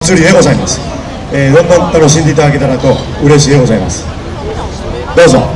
祭りでございます。どんどん楽しんでいただけたらと嬉しいでございます。どうぞ。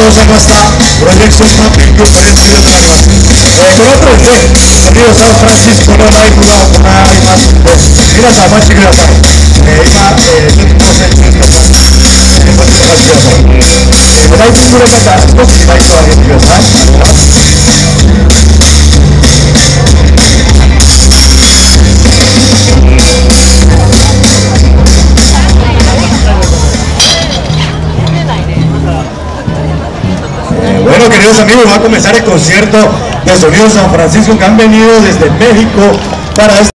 ございました。プロジェクションマッピングプレゼントとなります。この後ですね、リオサンフランシスコのライブが行われますので、皆さんお待ちください。今、ちょっと当選中です。こちらお待ちください。ライブの方、少しライトを上げてください。Bueno, queridos amigos, va a comenzar el concierto de Sonido San Francisco que han venido desde México para